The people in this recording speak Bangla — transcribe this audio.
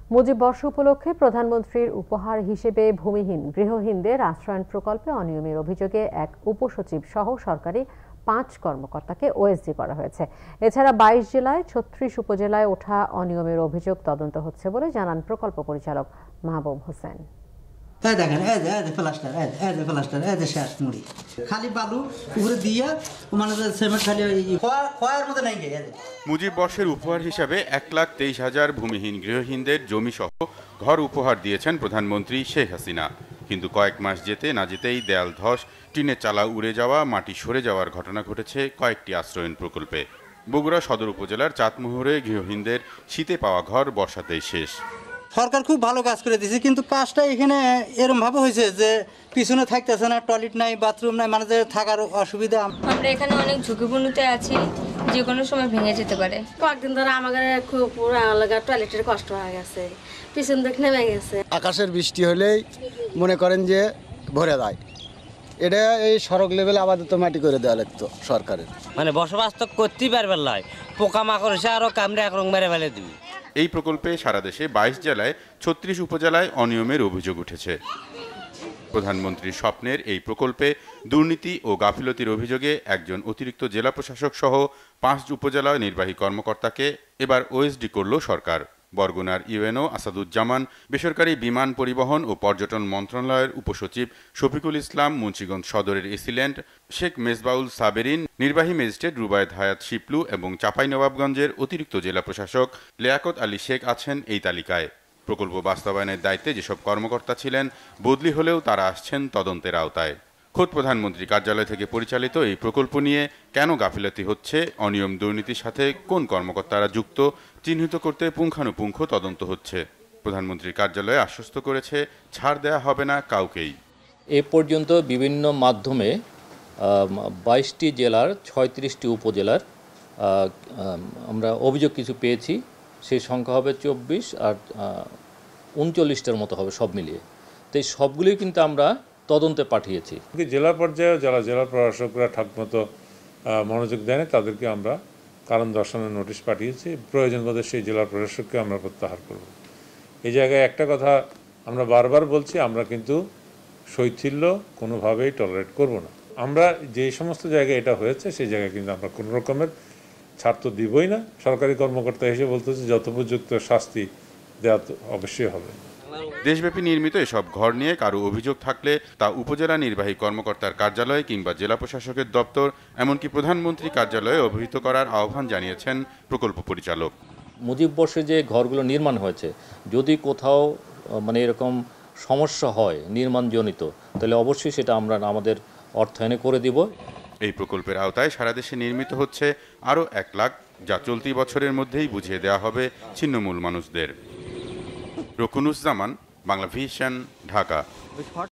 মুজিববর্ষ উপলক্ষে প্রধানমন্ত্রীর উপহার হিসেবে ভূমিহীন গৃহহীনদের আশ্রয়ণ প্রকল্পে অনিয়মের অভিযোগে এক উপসচিব সহ সরকারি ৫ কর্মকর্তাকে ওএসডি করা হয়েছে। এছাড়া ২২ জেলায় ৩৬ উপজেলায় ওঠা অনিয়মের অভিযোগ তদন্ত হচ্ছে বলে জানান প্রকল্প পরিচালক মাহবুব হোসেন। মুজিব বর্ষের উপহার হিসাবে ১,২৩,০০০ ভূমিহীন গৃহহীনদের জমি সহ ঘর উপহার দিয়েছেন প্রধানমন্ত্রী শেখ হাসিনা। কিন্তু কয়েক মাস যেতে না যেতেই দেয়াল ধস, টিনের চালা উড়ে যাওয়া, মাটি সরে যাওয়ার ঘটনা ঘটেছে কয়েকটি আশ্রয়ণ প্রকল্পে। বগুড়া সদর উপজেলার চাঁদমোহরে গৃহহীনদের শীতে পাওয়া ঘর বর্ষাতেই শেষ। সরকার খুব ভালো কাজ করে দিয়েছে, কিন্তু কাজটা এখানে এরকম ভাবে হয়েছে যে পিছনে থাকতেছে না, টয়লেট নাই, বাথরুম নাই, মানুষের থাকার অসুবিধা। আমরা এখানে অনেক ঝুঁকিপূর্ণতে আছি, যে কোনো সময় ভেঙে যেতে পারে। কয়েকদিন ধরে আমাদের খুব পুরো এলাকা টয়লেটের কষ্ট হয়ে গেছে, পিছন দিক নেমে গেছে। আকাশের বৃষ্টি হলেই মনে করেন যে ভরে যায়, এটা এই সড়ক লেভেলে আপাতত মাটি করে দেওয়া লাগতো সরকারের। মানে বসবাস তো করতেই পারবে না, পোকামাকড় এসে আরো কামড়ে একরং মেরে ফেলে দিবি। এই প্রকল্পে সারা দেশে ২২ জেলায় ৩৬ উপজেলায় অনিয়মের অভিযোগ উঠেছে। প্রধানমন্ত্রীর স্বপ্নের এই প্রকল্পে দুর্নীতি ও গাফিলতির অভিযোগে একজন অতিরিক্ত জেলা প্রশাসক সহ ৫ উপজেলা নির্বাহী কর্মকর্তাকে এবার ওএসডি করল সরকার। বরগুনার ইউএনও আসাদুজ্জামান, বেসরকারি বিমান পরিবহন ও পর্যটন মন্ত্রণালয়ের উপসচিব শফিকুল ইসলাম, মুন্সিগঞ্জ সদরের এসিল্যান্ড শেখ মেজবাউল সাবেরিন, নির্বাহী ম্যাজিস্ট্রেট রুবায়েত হায়াত শিপলু এবং চাঁপাইনবাবগঞ্জের অতিরিক্ত জেলা প্রশাসক লিয়াকত আলী শেখ আছেন এই তালিকায়। প্রকল্প বাস্তবায়নের দায়িত্বে যেসব কর্মকর্তা ছিলেন বদলি হলেও তারা আসছেন তদন্তের আওতায়। খোদ প্রধানমন্ত্রী কার্যালয় থেকে পরিচালিত এই প্রকল্প নিয়ে কেন গাফিলতি হচ্ছে, অনিয়ম দুর্নীতির সাথে কোন কর্মকর্তারা যুক্ত চিহ্নিত করতে পুঙ্খানুপুঙ্খ তদন্ত হচ্ছে। প্রধানমন্ত্রীর কার্যালয় আশ্বস্ত করেছে ছাড় দেয়া হবে না কাউকেই। এ পর্যন্ত বিভিন্ন মাধ্যমে ২২টি জেলার ৩৬টি উপজেলার আমরা অভিযোগ কিছু পেয়েছি। সেই সংখ্যা হবে ২৪ আর ৩৯টার মতো হবে সব মিলিয়ে। তো এই সবগুলোই কিন্তু আমরা তদন্তে পাঠিয়েছি। জেলা পর্যায়ে যারা জেলা প্রশাসকরা ঠিকমতো মনোযোগ দেয় না তাদেরকে আমরা কারণ দর্শানোর নোটিশ পাঠিয়েছি। প্রয়োজন বোধে সেই জেলা প্রশাসককে আমরা প্রত্যাহার করব। এই জায়গায় একটা কথা আমরা বারবার বলছি, আমরা কিন্তু শৈথিল্য কোনোভাবেই টলারেট করব না। আমরা যে সমস্ত জায়গায় এটা হয়েছে সেই জায়গায় কিন্তু আমরা কোনো রকমের ছাড় তো দিবই না। সরকারি কর্মকর্তা হিসেবে বলতে হচ্ছে যথোপযুক্ত শাস্তি দেওয়া তো অবশ্যই হবে। দেশব্যাপী নির্মিত এসব ঘর নিয়ে কারো অভিযোগ থাকলে তা উপজেলা নির্বাহী কর্মকর্তার কার্যালয় কিংবা জেলা প্রশাসকের দপ্তর, এমনকি প্রধানমন্ত্রী কার্যালয়ে অভিহিত করার আহ্বান জানিয়েছেন প্রকল্প পরিচালক। মুজিব বর্ষে যে ঘরগুলো নির্মাণ হয়েছে, যদি কোথাও মানে এরকম সমস্যা হয় নির্মাণজনিত, তাহলে অবশ্যই সেটা আমরা আমাদের অর্থায়নে করে দিব। এই প্রকল্পের আওতায় সারা দেশে নির্মিত হচ্ছে আরও ১ লাখ, যা চলতি বছরের মধ্যেই বুঝিয়ে দেওয়া হবে ছিন্নমূল মানুষদের। রকুনুজ্জামান, বাংলাভিশন, ঢাকা।